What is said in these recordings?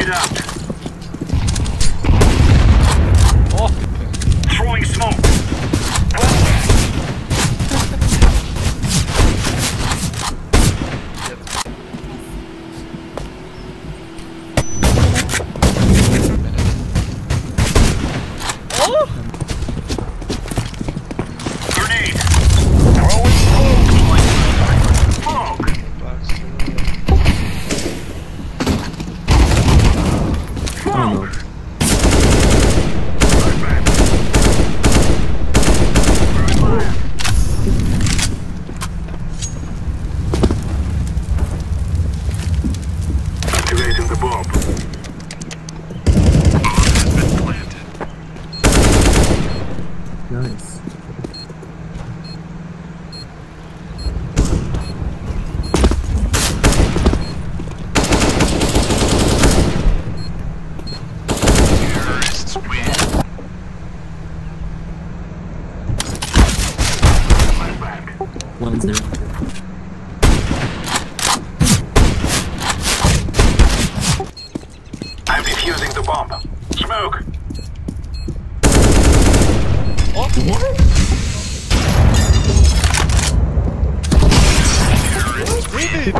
Grenade out. Oh. Throwing smoke. Grenade. Throwing smoke. Smoke. Smoke. Activating the bomb. Bomb has been planted. Nice. Terrorists win. Flashback. 1-0. I'm defusing the bomb. Smoke. Oh. Terrorists win.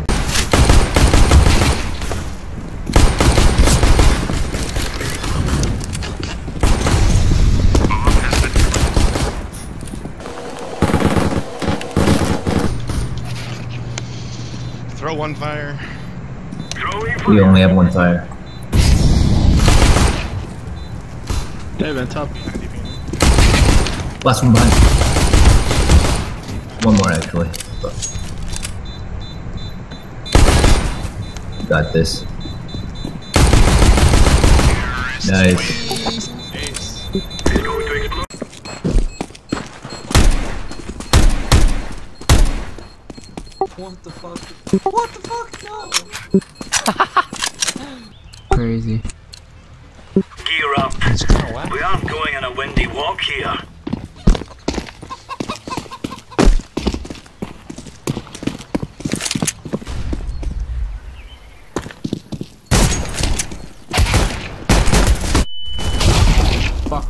Bomb has been planted. Throw one fire. Throwing We fire. only have one fire. Dave, on top. Last one behind. One more actually. Got this. Nice. Ace. It's going to explode. What the fuck? What the fuck? No! Crazy. Gear up. We aren't going on a windy walk here. Fuck.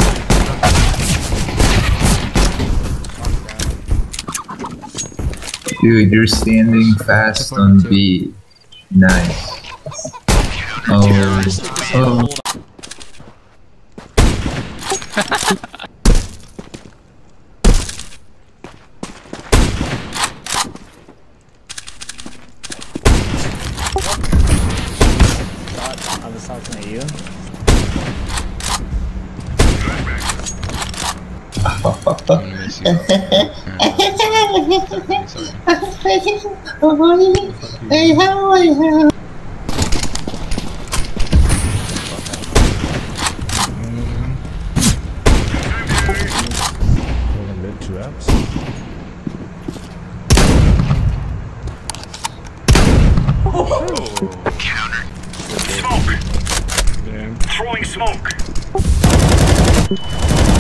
Dude, you're standing fast on B. Nice. Oh. Oh. I was talking to you. I'm gonna miss you. Counter. Smoke. Damn. Throwing smoke.